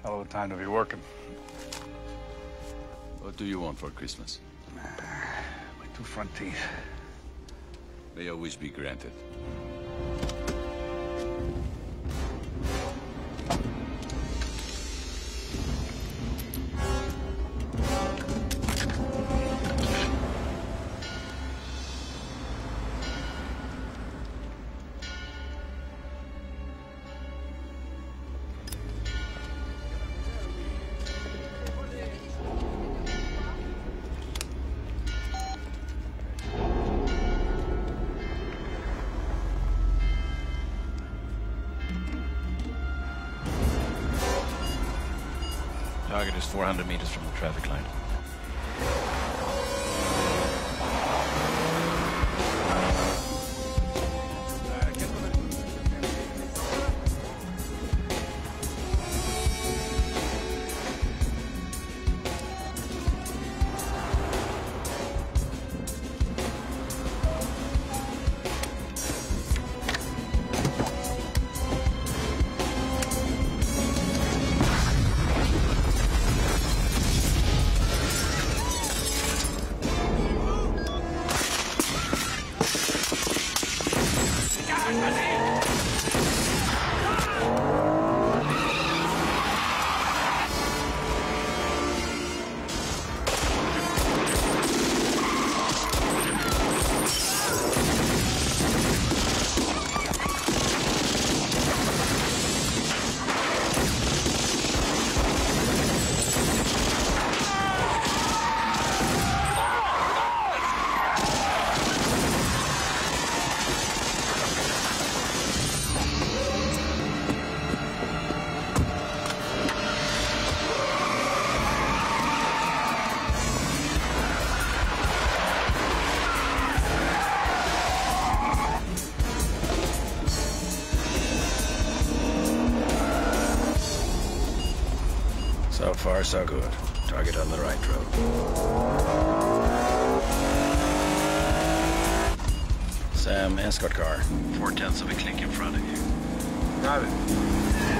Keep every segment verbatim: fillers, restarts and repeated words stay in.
Hell of a time to be working. What do you want for Christmas? My two front teeth. May your wish be granted. Target is four hundred meters from the traffic light. So far, so good. Target on the right road. Sam, escort car. Four-tenths of a click in front of you. Got it.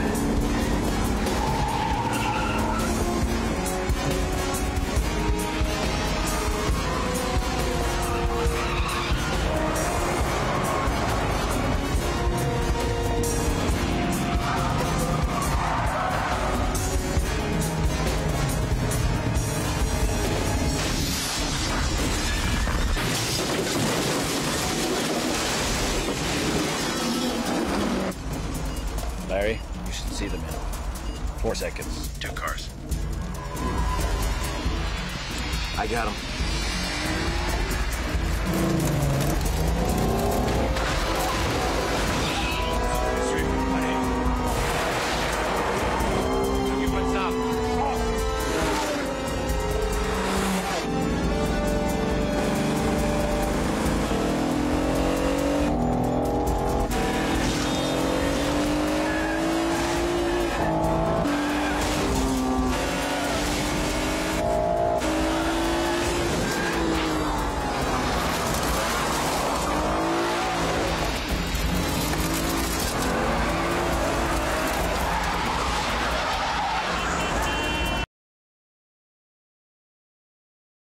Larry, you should see them in four seconds. Two cars. I got him.